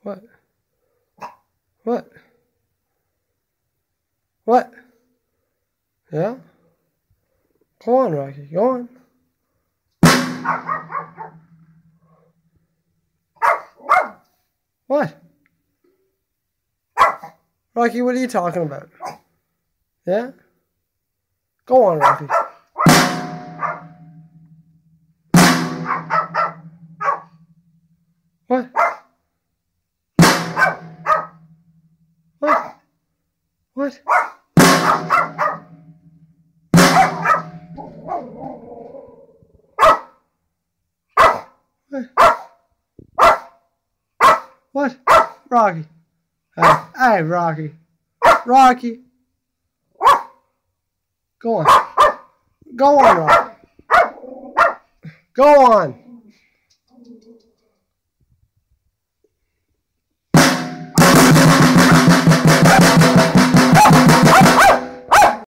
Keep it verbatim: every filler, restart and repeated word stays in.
What? What? What? Yeah? Go on, Rocky. Go on. What? Rocky, what are you talking about? Yeah? Go on, Rocky. What? What? What? What? Rocky. Hey, hey, Rocky. Rocky. Go on. Go on, Rocky. Go on.